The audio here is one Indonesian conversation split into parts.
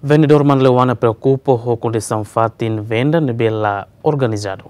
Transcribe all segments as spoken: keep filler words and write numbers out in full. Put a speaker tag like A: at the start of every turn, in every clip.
A: Vendedor Manlewana preocupa com a condição fatin venda nebela organizado.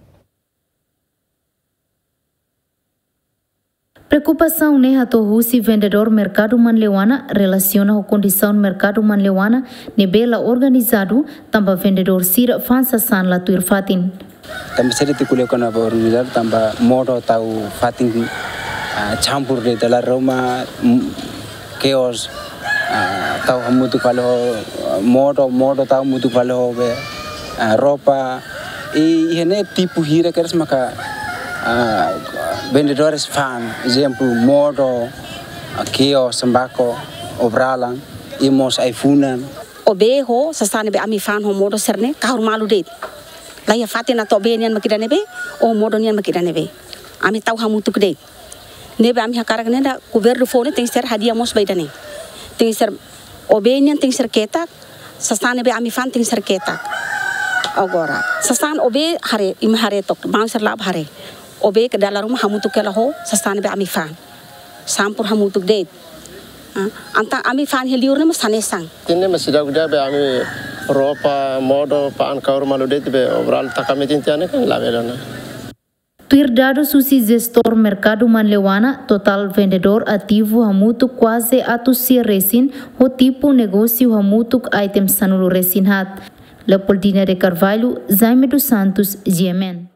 B: Preocupação né hatohusi vendedor mercado Manlewana relaciona com condição mercado Manlewana nebela organizado também vendedor sira fansa san la tuir fatin.
C: Também seria de colher quando organizado também modo tau fatin campur de dalam Roma chaos tau hamutu kalau modo modo tau mutu kalau be roupa e ini tipu hira keras maka vendedores fan exemplo modo chaos sembako obralang imos iPhone
D: obe ho sasane be ami fan ho modo serne kahur malu det laya fatin atau be nian makidane be o modo nian makidane be ami tau hamutu kede nebe ami hakara nenda governo phone tem ser hadiah mos baidane tem ser obenian tem ser ketak sasane be ami fan tem ser ketak agora sasan obe hare im hare tok mau ser lab hare obe ke dalam rumah hamutu kela ho sasane be ami fan sampur hamutu det anta ami fan heliur ne masane sang
E: tinne masida guda be ami ropa modo pan kaur malu det be obral takamitin tiane kan lavelana.
B: Tuir dado susi gestor mercado Manlewana, total vendedor ativo hamutu quase atusia resin, o tipo negócio hamutu item sanulu resin hat. Leopoldina de Carvalho, Jaime dos Santos, G M N.